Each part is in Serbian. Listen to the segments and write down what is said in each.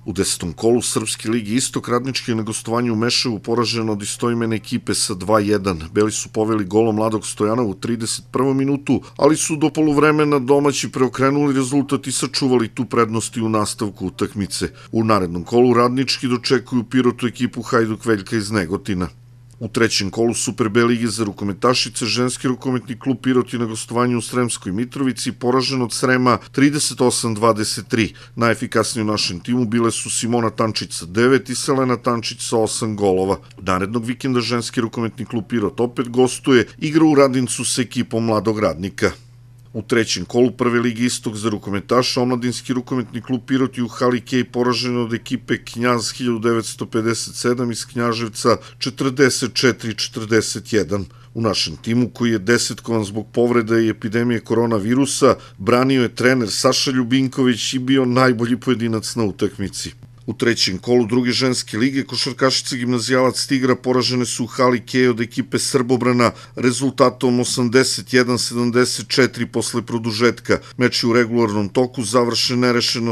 U 10. kolu Srpske ligi Istok Radnički je na gostovanju u Meševu poražen od istoimene ekipe sa 2:1. Beli su poveli golom Mladog Stojanovu u 31. minutu, ali su do poluvremena domaći preokrenuli rezultat i sačuvali tu prednost i u nastavku utakmice. U narednom kolu Radnički dočekuju Pirotu ekipu Hajduk Veljka iz Negotina. U trećem kolu Super B lige za rukometašice ženski rukometni klub Pirot je na gostovanju u Sremskoj Mitrovici poražen od Srema 38-23. Najefikasniji u našem timu bile su Simona Tančić sa 9 i Selena Tančić sa 8 golova. Narednog vikenda ženski rukometni klub Pirot opet gostuje, igra u Radincu sa ekipom Mladog Radnika. U trećem kolu Prve lige Istok za rukometaša omladinski rukometni klub Pirot je u hali Kej poražen od ekipe Knjaz 1957 iz Knjaževca 44-41. U našem timu, koji je desetkovan zbog povreda i epidemije koronavirusa, branio je trener Saša Ljubinković i bio najbolji pojedinac na utakmici. U trećem kolu druge ženske lige košarkašice Gimnazijalac Tigra poražene su u hali Kej od ekipe Srbobrana rezultatom 81-74 posle produžetka. Meč je u regularnom toku završen nerešeno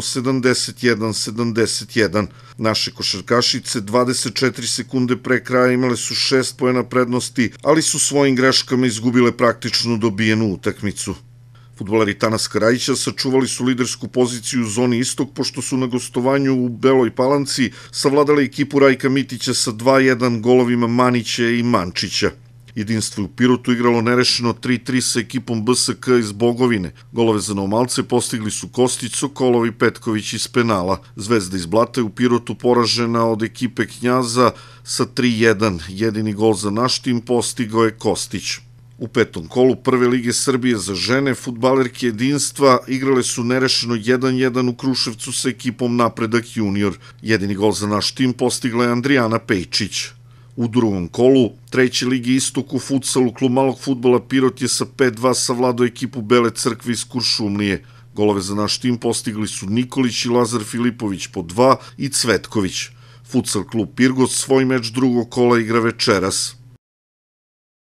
71-71. Naše košarkašice 24 sekunde pre kraja imale su 6 poena prednosti, ali su svojim greškama izgubile praktično dobijenu utakmicu. Fudbaleri Tanas Karajića sačuvali su lidersku poziciju u zoni Istok, pošto su na gostovanju u Beloj Palanci savladali ekipu Rajka Mitića sa 2:1 golovima Manića i Mančića. Jedinstvo u Pirotu igralo nerešeno 3:3 sa ekipom BSK iz Bogovine. Golove za Novomalce postigli su Kostić, Sokolov i Petković iz penala. Zvezda iz Blata je u Pirotu poražena od ekipe Knjaza sa 3:1. Jedini gol za naš tim postigao je Kostić. U petom kolu Prve lige Srbije za žene fudbalerke Jedinstva igrale su nerešeno 1:1 u Kruševcu sa ekipom Napredak junior. Jedini gol za naš tim postigla je Andrijana Pejčić. U drugom kolu Treće lige Istok u futsalu klub malog fudbala Pirot je sa 5:2 savladao ekipu Bele Crkve iz Kuršumlije. Golove za naš tim postigli su Nikolić i Lazar Filipović po 2 i Cvetković. Futsal klub Pirgos svoj meč drugog kola igra večeras.